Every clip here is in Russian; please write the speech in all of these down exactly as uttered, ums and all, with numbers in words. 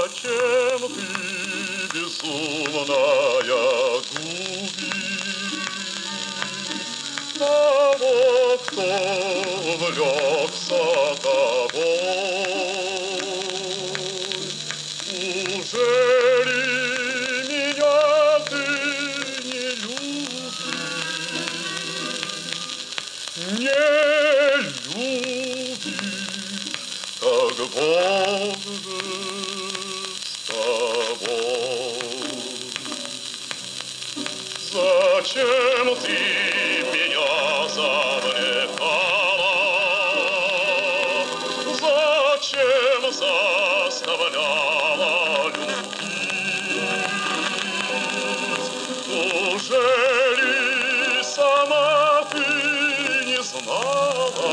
Зачем ты, безумная, губишь того, кто увлекся тобой? Ужели меня ты не любишь? Не любишь, как Бог же с тобой. Зачем ты меня завлекала? Зачем заставляла любить? Ужели сама ты не знала,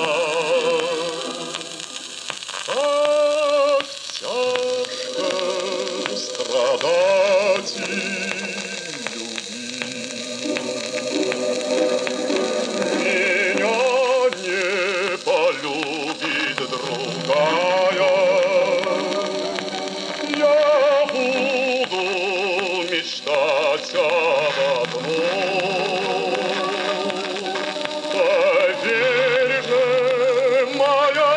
как тяжко страдать и любить другая, я буду мечтать об одном. Поверь же, моя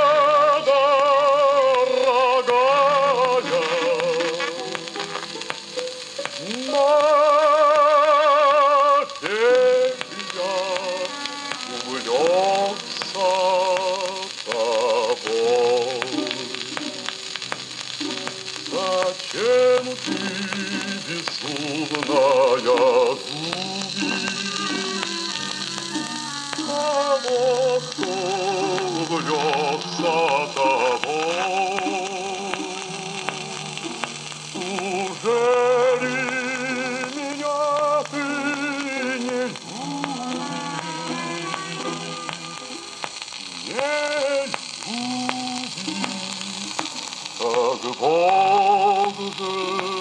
дорогая, навек я увлекся тобой. Зачем ты, безумная, губишь того, кто увлекся тобой? Ужели меня ты не любишь? Не любишь, как Бог же